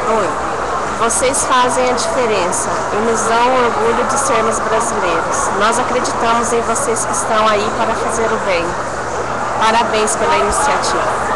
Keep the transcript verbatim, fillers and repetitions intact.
Oi. Vocês fazem a diferença e nos dão o orgulho de sermos brasileiros. Nós acreditamos em vocês que estão aí para fazer o bem. Parabéns pela iniciativa.